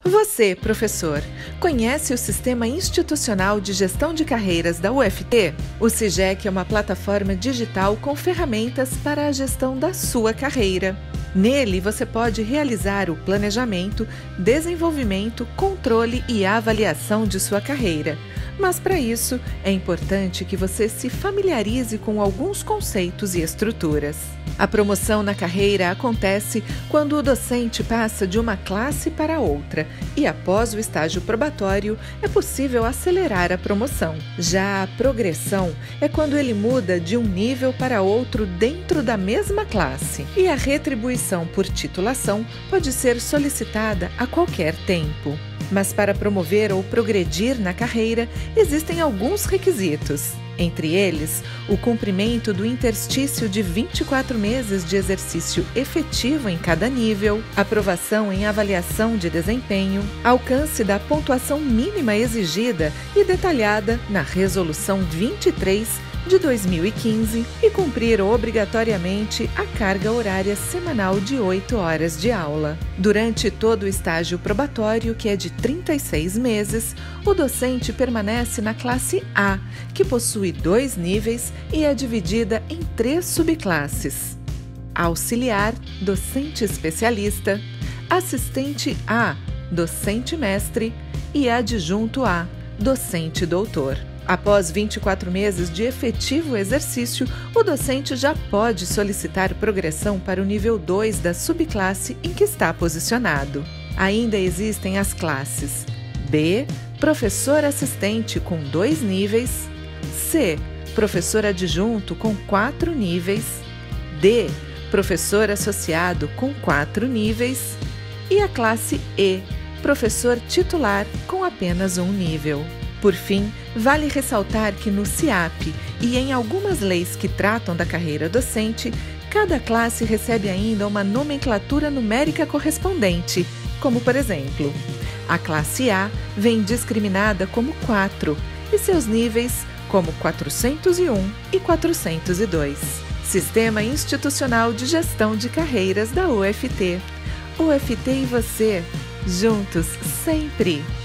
Você, professor, conhece o Sistema Institucional de Gestão de Carreiras da UFT? O SIGEC é uma plataforma digital com ferramentas para a gestão da sua carreira. Nele, você pode realizar o planejamento, desenvolvimento, controle e avaliação de sua carreira. Mas para isso, é importante que você se familiarize com alguns conceitos e estruturas. A promoção na carreira acontece quando o docente passa de uma classe para outra e, após o estágio probatório, é possível acelerar a promoção. Já a progressão é quando ele muda de um nível para outro dentro da mesma classe. E a retribuição por titulação pode ser solicitada a qualquer tempo. Mas para promover ou progredir na carreira, existem alguns requisitos. Entre eles, o cumprimento do interstício de 24 meses de exercício efetivo em cada nível, aprovação em avaliação de desempenho, alcance da pontuação mínima exigida e detalhada na Resolução 23 de 2015 e cumprir obrigatoriamente a carga horária semanal de 8 horas de aula. Durante todo o estágio probatório, que é de 36 meses, o docente permanece na classe A, que possui 2 níveis e é dividida em 3 subclasses: auxiliar, docente especialista, assistente A, docente mestre e adjunto A, docente doutor. Após 24 meses de efetivo exercício, o docente já pode solicitar progressão para o nível 2 da subclasse em que está posicionado. Ainda existem as classes B, professor assistente com 2 níveis, C, professor adjunto com 4 níveis, D, professor associado com 4 níveis e a classe E, professor titular com apenas 1 nível. Por fim, vale ressaltar que no SIAP e em algumas leis que tratam da carreira docente, cada classe recebe ainda uma nomenclatura numérica correspondente, como por exemplo, a classe A vem discriminada como 4 e seus níveis como 401 e 402. Sistema Institucional de Gestão de Carreiras da UFT. UFT e você, juntos sempre!